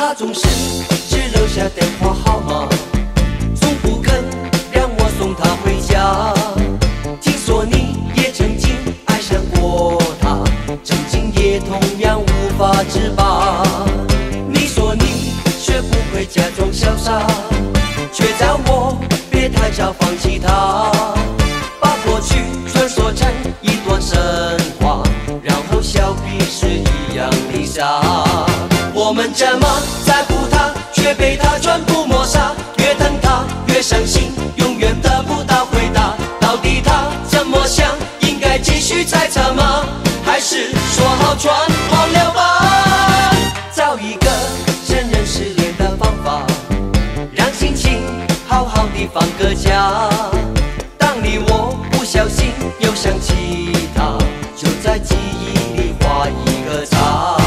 他总是只留下电话号码，从不肯让我送他回家。听说你也曾经爱上过他，曾经也同样无法自拔。你说你学不会假装潇洒，却叫我别太早放弃他，把过去传说成一段神话，然后笑彼是一样的傻。我们这么在乎他，却被他全部抹杀，越疼他越伤心，永远得不到回答。到底他怎么想？应该继续猜测吗？还是说好全忘了吧？找一个承认失恋的方法，让心情好好地放个假。当你我不小心又想起他，就在记忆里画一个叉。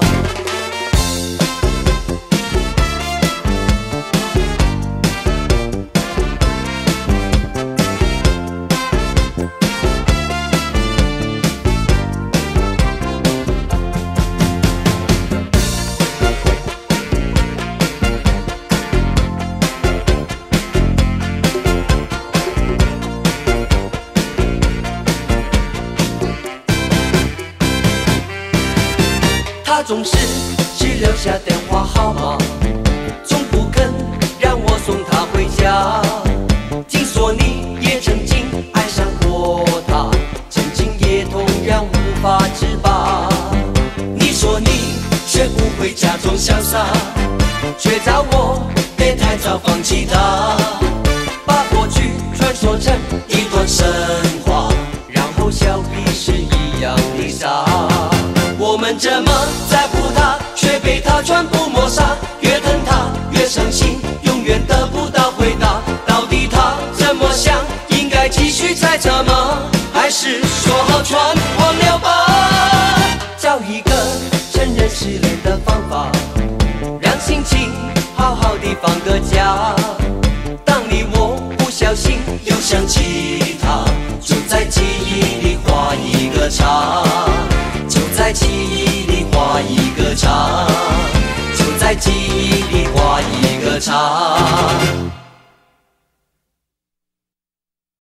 他总是只留下电话号码，从不肯让我送他回家。听说你也曾经爱上过他，曾经也同样无法自拔。你说你学不会假装潇洒，却叫我别太早放弃他，把过去传说成一段神话，然后笑彼是一样的傻。我们这么在乎他，却被他全部抹杀，越疼他越伤心，永远得不到回答。到底他怎么想？应该继续猜测吗？还是说好全忘了吧？找一个承认失恋的方法，让心情好好地放个假。当你我不小心又想起他，就在记忆里画一个叉，就在记忆里画一个叉，就在记忆里画一个叉。